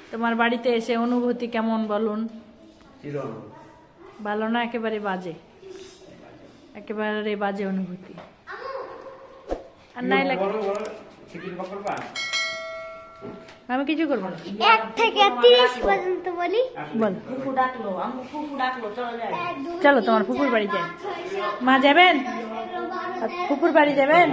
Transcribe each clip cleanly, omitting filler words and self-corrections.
তোমার বাড়িতে এসে অনুভূতি কেমন বলুন? ভালো না, একেবারে বাজে, একেবারে বাজে অনুভূতি। আর নাইলা আমি কিছু করবো না। 1 থেকে 30 পর্যন্ত বলি। বল। চলো তোমার ফুপুর বাড়ি যাই। মা যাবেন? ফুপুর বাড়ি যাবেন?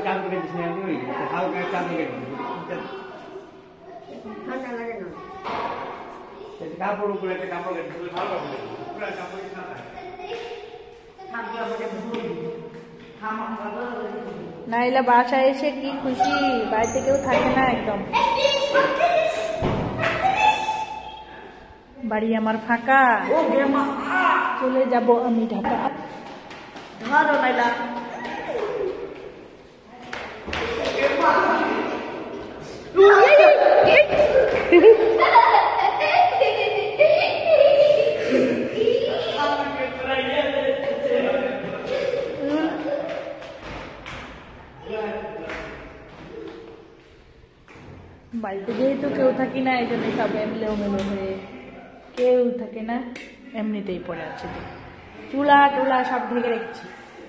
নাইলা বাসায় এসে কি খুশি, বাড়িতে কেউ থাকে না একদম। বাড়ি আমার ফাঁকা, চলে যাব আমি ঢাকা। ধরো নাইলা, বাড়িতে যেহেতু কেউ থাকি না, এই জন্য সব এমলেও মেলে হয়ে, কেউ থাকে না, এমনিতেই পড়ে আছে। চুলা টুলা সব ঢেকে রেখেছি,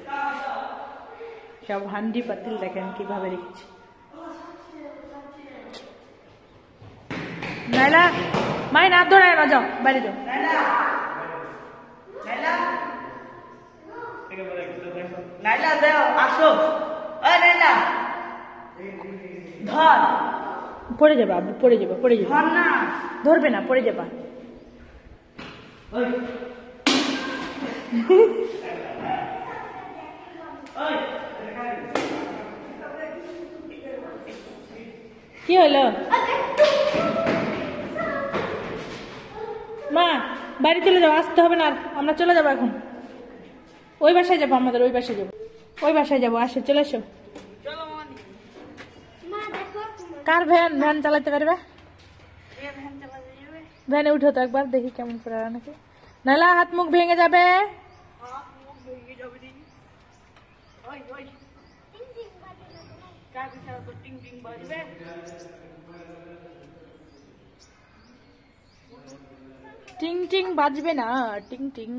সব হান্ডি পাতিল দেখেন কিভাবে রেখেছি। নাইলা মাই না ধরে না, যাও বাইরে যাও। নাইলা দাও, আসো। ওই নাইলা ধর। পড়ে যাবা আব্বু, পড়ে যাবা, পড়ে যাবা। ধর না, ধরবে না, পড়ে যাবা। ওই ওই কি হলো মা? বাড়ি চলে যাবো, আসতে হবে না আর, আমরা চলে যাবো এখন। ওই বাসায় যাবো, আমাদের ওই বাসায় যাবো, ওই বাসায় যাবো। আসে, চলে এসো। কার ভ্যান? ভ্যান চালাতে পারবে? ভ্যানে উঠো তো একবার, দেখি কেমন করে নাকি। নাহলে হাত মুখ ভেঙে যাবে। টিং টিং বাজবে না, টিং টিং।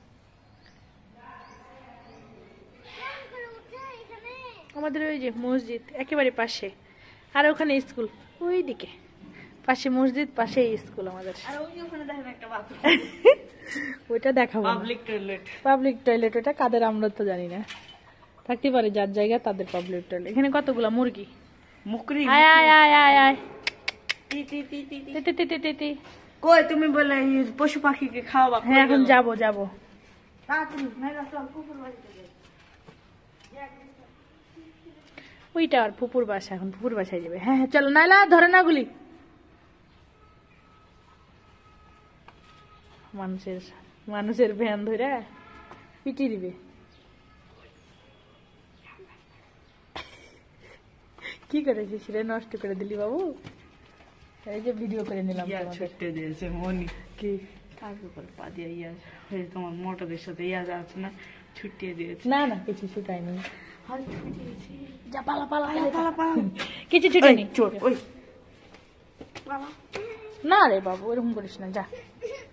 আমাদের ওই যে মসজিদ একেবারে পাশে, আর ওখানে স্কুল ওই দিকে, পাশে মসজিদ, পাশে স্কুল আমাদের। ওইটা দেখাবো, পাবলিক টয়লেট। পাবলিক টয়লেট ওটা কাদের আমরা তো জানি না, থাকতে পারে যার জায়গা তাদের পাবলিক টয়লেট। এখানে কতগুলা মুরগি, মুকরি। আয় আয় আয় আয় আয়। টি টি টি টি টি। তি তি তি তি তি। কই তুমি বলে পশু পাখিকে খাওয়াবা? হ্যাঁ এখন যাবো যাবো। ওইটা আর ফুপুর বাসা, এখন ফুপুর বাসায় যাবে। হ্যাঁ হ্যাঁ চলো। নাইলা ধরে না গুলি, মানুষের মানুষের ভ্যান ধরে পিটি দিবে। কি করেছিস রে, নষ্ট করে দিলি বাবু। এই যে ভিডিও করে নিলাম। ছুটে দিয়েছে মনি। কি কার উপরে পা দিয়ে ইয়া তোমার মোটরের সাথে ইয়া আছে না, ছুটিয়ে দিয়েছে। না না কিছু ছুটাইনি। যা পালা পালা পালা পালা। কিছু ছুটাইনি। চোর ওই পালা। না রে বাবু এরকম করিস না, যা।